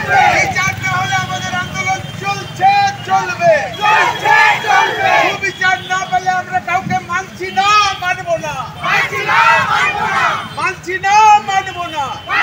বিচার না হলে আমাদের আন্দোলন চলছে চলবে বিচার না পেলে আমরা কাউকে মানছি না মানবো না মানছি না মানবো না।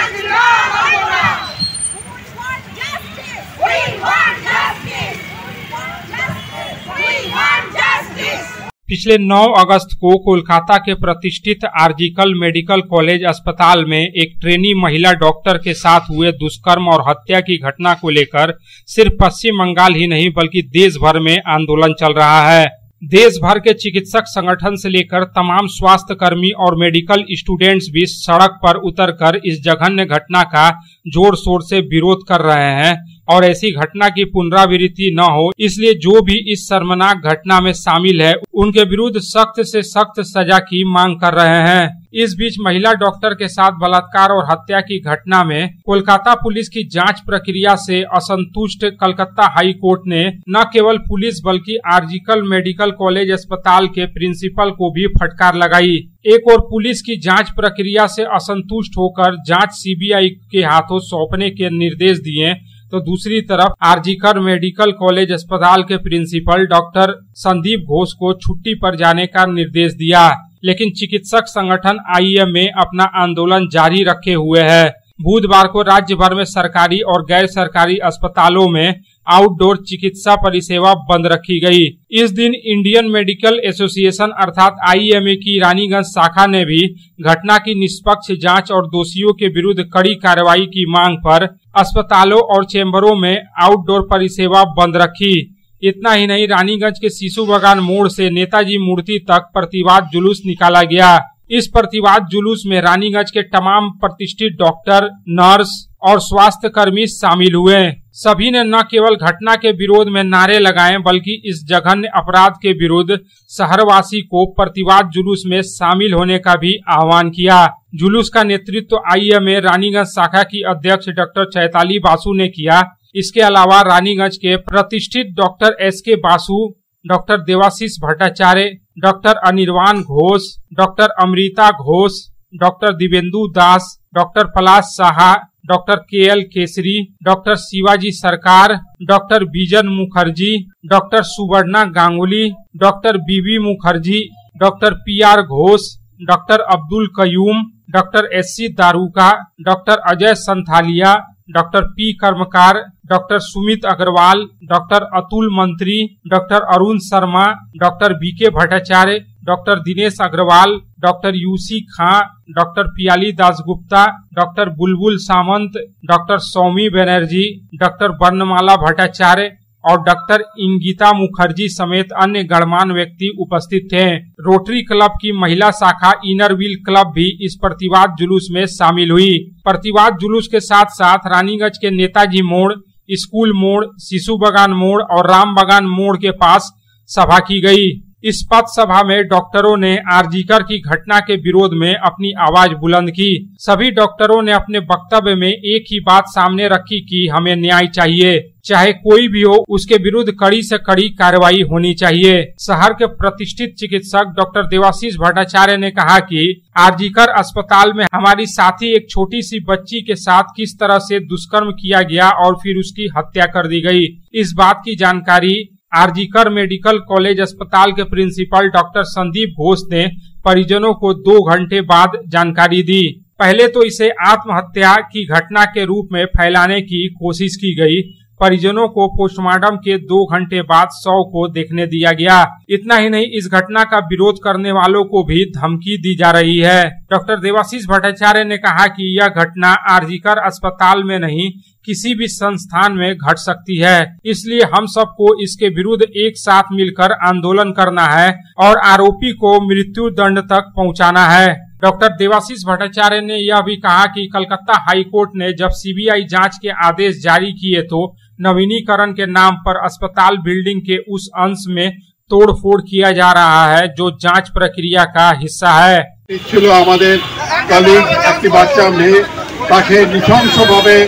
पिछले 9 अगस्त को कोलकाता के प्रतिष्ठित आर्जिकल मेडिकल कॉलेज अस्पताल में एक ट्रेनी महिला डॉक्टर के साथ हुए दुष्कर्म और हत्या की घटना को लेकर सिर्फ पश्चिम बंगाल ही नहीं बल्कि देश भर में आंदोलन चल रहा है। देश भर के चिकित्सक संगठन से लेकर तमाम स्वास्थ्य कर्मी और मेडिकल स्टूडेंट्स भी सड़क पर उतरकर इस जघन्य घटना का जोर शोर से विरोध कर रहे हैं और ऐसी घटना की पुनरावृत्ति न हो इसलिए जो भी इस शर्मनाक घटना में शामिल है उनके विरुद्ध सख्त से सख्त सजा की मांग कर रहे हैं। इस बीच महिला डॉक्टर के साथ बलात्कार और हत्या की घटना में कोलकाता पुलिस की जांच प्रक्रिया से असंतुष्ट कलकत्ता हाई कोर्ट ने न केवल पुलिस बल्कि आर्जिकल मेडिकल कॉलेज अस्पताल के प्रिंसिपल को भी फटकार लगाई। एक और पुलिस की जांच प्रक्रिया से असंतुष्ट होकर जांच सीबीआई के हाथों सौंपने के निर्देश दिए तो दूसरी तरफ आर्जिकल मेडिकल कॉलेज अस्पताल के प्रिंसिपल डॉक्टर संदीप घोष को छुट्टी पर जाने का निर्देश दिया। लेकिन चिकित्सक संगठन आईएमए अपना आंदोलन जारी रखे हुए है। बुधवार को राज्य भर में सरकारी और गैर सरकारी अस्पतालों में आउटडोर चिकित्सा परिसेवा बंद रखी गई। इस दिन इंडियन मेडिकल एसोसिएशन अर्थात आईएमए की रानीगंज शाखा ने भी घटना की निष्पक्ष जांच और दोषियों के विरुद्ध कड़ी कार्रवाई की मांग पर अस्पतालों और चेंबरों में आउटडोर परिसेवा बंद रखी। इतना ही नहीं, रानीगंज के शिशु बागान मोड़ से नेताजी मूर्ति तक प्रतिवाद जुलूस निकाला गया। इस प्रतिवाद जुलूस में रानीगंज के तमाम प्रतिष्ठित डॉक्टर, नर्स और स्वास्थ्य कर्मी शामिल हुए। सभी ने न केवल घटना के विरोध में नारे लगाए बल्कि इस जघन्य अपराध के विरुद्ध शहरवासी को प्रतिवाद जुलूस में शामिल होने का भी आह्वान किया। जुलूस का नेतृत्व आईएमए रानीगंज शाखा की अध्यक्ष डॉक्टर चैताली बासु ने किया। इसके अलावा रानीगंज के प्रतिष्ठित doctor SK Basu, doctor Debashish Bhattacharya, doctor Anirban Ghosh, doctor Amrita Ghosh, doctor Dibyendu Das, doctor Palash Saha, doctor KL Kesari, doctor Shivaji Sarkar, doctor Bijan Mukherjee, doctor Suvarna Ganguly, doctor BB Mukherjee, doctor PR Ghosh, doctor Abdul Qayum, doctor SC Daruka, doctor Ajay Santhalia, doctor P Karmakar, doctor Sumit Agarwal, doctor Atul Mantri, doctor Arun Sharma, doctor BK Bhattacharya, doctor Dinesh Agarwal, doctor UC खां, doctor Piyali Dasgupta, doctor Bulbul Samanta, doctor Saumi Banerjee, doctor Varnamala Bhattacharya और doctor इंगिता Mukherjee समेत अन्य गणमान्य व्यक्ति उपस्थित थे। Rotary club की महिला शाखा इनर व्हील क्लब भी इस प्रतिवाद जुलूस में शामिल हुई। प्रतिवाद जुलूस के साथ साथ रानीगंज के नेताजी मोड़, स्कूल मोड़, शिशु बागान मोड़ और राम बागान मोड़ के पास सभा की गई। इस पथ सभा में डॉक्टरों ने आरजीकर की घटना के विरोध में अपनी आवाज बुलंद की। सभी डॉक्टरों ने अपने वक्तव्य में एक ही बात सामने रखी कि हमें न्याय चाहिए, चाहे कोई भी हो उसके विरुद्ध कड़ी से कड़ी कार्रवाई होनी चाहिए। शहर के प्रतिष्ठित चिकित्सक डॉक्टर देवाशीष भट्टाचार्य ने कहा कि आरजीकर अस्पताल में हमारी साथी एक छोटी सी बच्ची के साथ किस तरह से दुष्कर्म किया गया और फिर उसकी हत्या कर दी गई। इस बात की जानकारी आरजीकर मेडिकल कॉलेज अस्पताल के प्रिंसिपल डॉक्टर संदीप घोष ने परिजनों को 2 घंटे बाद जानकारी दी। पहले तो इसे आत्महत्या की घटना के रूप में फैलाने की कोशिश की गई। परिजनों को पोस्टमार्टम के 2 घंटे बाद शव को देखने दिया गया। इतना ही नहीं, इस घटना का विरोध करने वालों को भी धमकी दी जा रही है। डॉक्टर देवाशीष भट्टाचार्य ने कहा कि यह घटना आरजीकर अस्पताल में नहीं किसी भी संस्थान में घट सकती है, इसलिए हम सबको इसके विरुद्ध एक साथ मिलकर आंदोलन करना है और आरोपी को मृत्यु दंड तक पहुंचाना है। डॉक्टर देवाशीष भट्टाचार्य ने यह भी कहा कि कलकत्ता हाई कोर्ट ने जब सीबीआई जांच के आदेश जारी किए तो नवीनीकरण के नाम पर अस्पताल बिल्डिंग के उस अंश में तोड़फोड़ किया जा रहा है जो जांच प्रक्रिया का हिस्सा है। ছিল আমাদের কলিগ একটি বাচ্চা মেয়ে, তাকে নৃশংসভাবে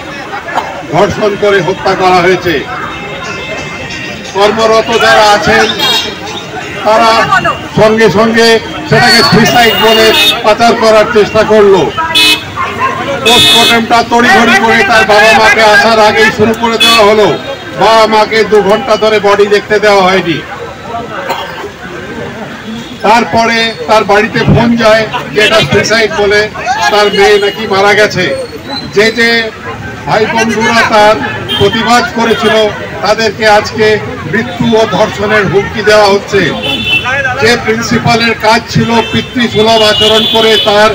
ধর্ষণ করে হত্যা করা হয়েছে। কর্মরত যারা আছেন তারা সঙ্গে সঙ্গে সেটাকে সুইসাইড বলে পাচার করার চেষ্টা করলো। পোস্টমর্টেমটা তড়িঘড়ি করে তার বাবা মাকে আসার আগেই শুরু করে দেওয়া হলো। বাবা মাকে 2 ঘন্টা ধরে বডি দেখতে দেওয়া হয়নি। তারপরে তার বাড়িতে ফোন যায় যে এটা সুইসাইড বলে, তার মেয়ে নাকি মারা গেছে। যে যে ভাই বন্ধুরা তার প্রতিবাদ করেছিল তাদেরকে আজকে মৃত্যু ও ধর্ষণের হুমকি দেওয়া হচ্ছে। যে প্রিন্সিপালের কাজ ছিল পিতৃসুলভ আচরণ করে তার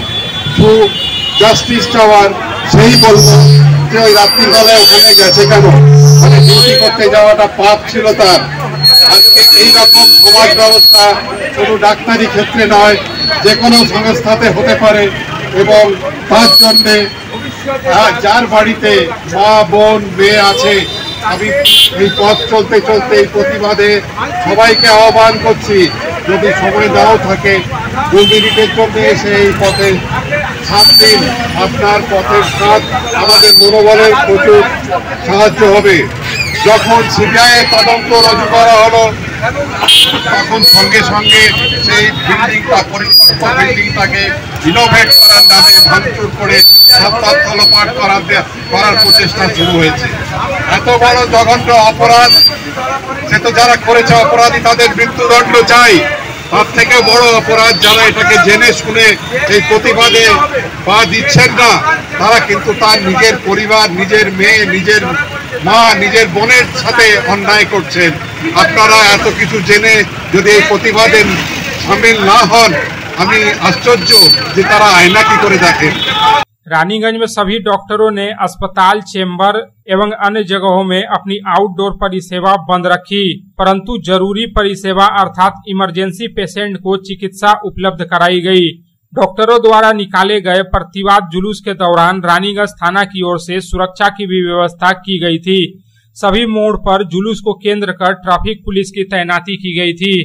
জাস্টিস চাওয়ার, সেই বলল যে ওই রাত্রিবেলায় ওখানে গেছে কেন, মানে ডিউটি করতে যাওয়াটা পাপ ছিল তার। আজকে এইরকম সমাজ ব্যবস্থা শুধু ডাক্তারি ক্ষেত্রে নয়, যে কোনো সংস্থাতে হতে পারে। এবং তার জন্যে যার বাড়িতে মা বোন মেয়ে আছে, আমি এই পথ চলতে চলতে এই প্রতিবাদে সবাইকে আহ্বান করছি, যদি সময় নাও থাকে 2 মিনিটের জন্য এসে এই পথে সাথ দিন। আপনার পথের সাথ আমাদের মনোবলের প্রচুর সাহায্য হবে। যখন সিবিআই তদন্ত রুজু করা হলো, তখন সঙ্গে সঙ্গে সেই বিল্ডিংটা, পরিত্যক্ত বিল্ডিংটাকে ইনোভেট করার নামে ভাঙচুর করে সব তথ্য লোপাট করার প্রচেষ্টা শুরু হয়েছে। এত বড় জঘন্য অপরাধ, সে তো যারা করেছে অপরাধী তাদের মৃত্যুদণ্ড চাই। তার থেকে বড় অপরাধ যারা এটাকে জেনে শুনে এই প্রতিবাদে পা দিচ্ছেন না, তারা কিন্তু তার নিজের পরিবার, নিজের মেয়ে, নিজের মা, নিজের বোনের সাথে অন্যায় করছেন। আপনারা এত কিছু জেনে যদি এই প্রতিবাদে শামিল না হন, আমি আশ্চর্য যে তারা আয়না কি করে দেখেন। रानीगंज में सभी डॉक्टरों ने अस्पताल, चेंबर एवं अन्य जगहों में अपनी आउटडोर परिसेवा बंद रखी, परंतु जरूरी परिसेवा अर्थात इमरजेंसी पेशेंट को चिकित्सा उपलब्ध कराई गई। डॉक्टरों द्वारा निकाले गए प्रतिवाद जुलूस के दौरान रानीगंज थाना की ओर से सुरक्षा की भी व्यवस्था की गई थी। सभी मोड़ पर जुलूस को केंद्र कर ट्रैफिक पुलिस की तैनाती की गई थी।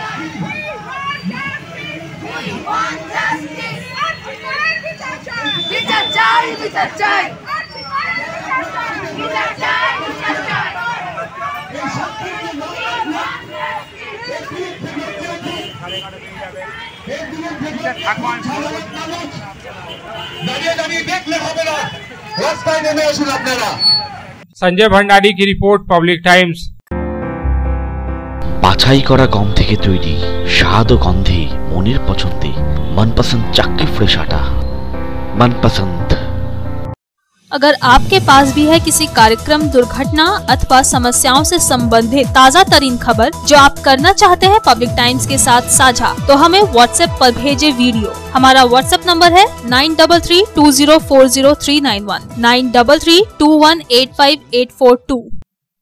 संजय भंडारी की रिपोर्ट, पब्लिक टाइम्स। বাছাই করা গম থেকে তৈরি স্বাদ ও গন্ধে মনের পছন্দে मनपसंद चक्की फ्रेश आटा, मनपसंद। अगर आपके पास भी है किसी कार्यक्रम, दुर्घटना अथवा समस्याओं से संबंधित ताज़ा तरीन खबर जो आप करना चाहते हैं पब्लिक टाइम्स के साथ साझा, तो हमें व्हाट्सएप पर भेजे वीडियो। हमारा व्हाट्सएप नंबर है 9332040391, 9332185842।